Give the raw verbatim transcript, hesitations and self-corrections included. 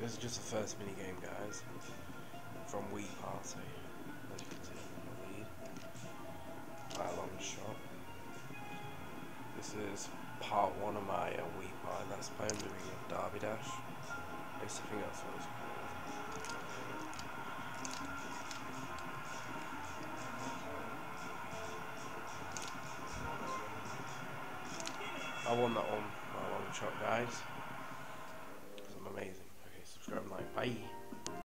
This is just the first mini game, guys, from Wii Party. As you can see, I'm in the lead by a long shot. This is part one of my uh, Wii Party. Let's play. I'm doing a Derby Dash. At least I think that's what it's called. I won that one by a long shot, guys. I'm amazing. Okay, subscribe and like. Bye.